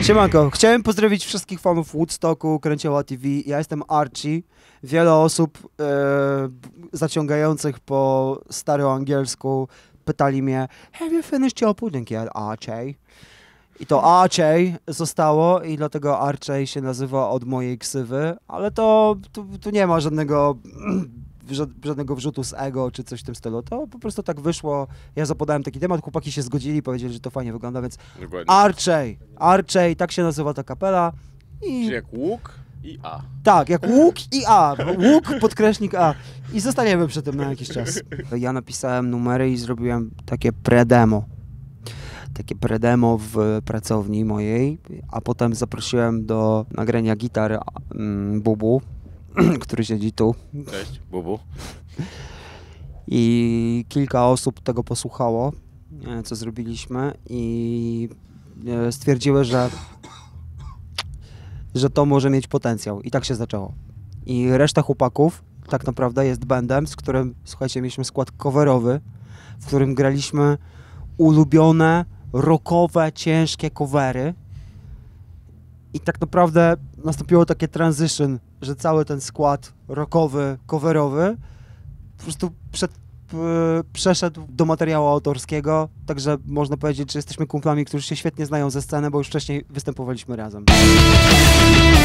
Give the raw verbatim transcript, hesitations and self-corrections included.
Siemanko, chciałem pozdrowić wszystkich fanów Woodstocku, Kręcioła T V. Ja jestem Archie. Wiele osób e, zaciągających po staroangielsku pytali mnie: Have you finished your pudding yet, Archie? I to Archie zostało i dlatego Archie się nazywa od mojej ksywy, ale to tu, tu nie ma żadnego, żadnego wrzutu z ego czy coś w tym stylu. To po prostu tak wyszło. Ja zapodałem taki temat, chłopaki się zgodzili, powiedzieli, że to fajnie wygląda, więc Dokładnie. Archie, Archie, tak się nazywa ta kapela. I... Czyli jak łuk i A. Tak, jak łuk i A. Łuk, podkreśnik A. I zostaniemy przy tym na jakiś czas. Ja napisałem numery i zrobiłem takie pre-demo. Takie pre-demo w pracowni mojej, a potem zaprosiłem do nagrania gitar mm, Bubu, który siedzi tu. Cześć, Bubu. I kilka osób tego posłuchało, co zrobiliśmy, i stwierdziły, że, że to może mieć potencjał. I tak się zaczęło. I reszta chłopaków tak naprawdę jest bandem, z którym, słuchajcie, mieliśmy skład coverowy, w którym graliśmy ulubione, rockowe, ciężkie covery. I tak naprawdę nastąpiło takie transition, że cały ten skład rockowy, coverowy po prostu przed, p, przeszedł do materiału autorskiego, także można powiedzieć, że jesteśmy kumplami, którzy się świetnie znają ze sceny, bo już wcześniej występowaliśmy razem.